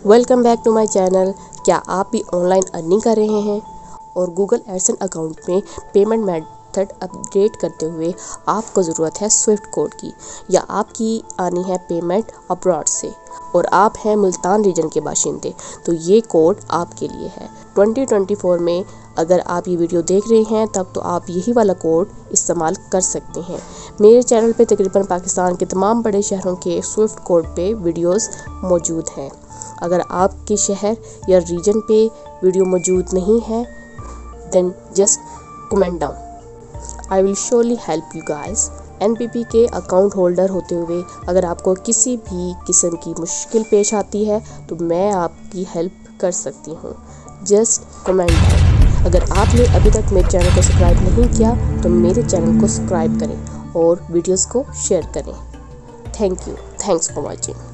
Welcome back to my channel. क्या आप भी ऑनलाइन अर्निंग कर रहे हैं और गूगल एडसेंस अकाउंट में पेमेंट मेथड अपडेट करते हुए आपको ज़रूरत है स्विफ्ट कोड की, या आपकी आनी है पेमेंट अब्रॉड से और आप हैं मुल्तान रीजन के बाशिंदे, तो ये कोड आपके लिए है। 2024 में अगर आप ये वीडियो देख रहे हैं तब तो आप यही वाला कोड इस्तेमाल कर सकते हैं। मेरे चैनल पे तकरीबन पाकिस्तान के तमाम बड़े शहरों के स्विफ्ट कोड पे वीडियोस मौजूद हैं। अगर आपके शहर या रीजन पे वीडियो मौजूद नहीं है then just comment down, I will surely help you guys. NPP के अकाउंट होल्डर होते हुए अगर आपको किसी भी किस्म की मुश्किल पेश आती है तो मैं आपकी हेल्प कर सकती हूँ। Just comment down. अगर आपने अभी तक मेरे चैनल को सब्सक्राइब नहीं किया तो मेरे चैनल को सब्सक्राइब करें और वीडियोस को शेयर करें। Thanks for watching.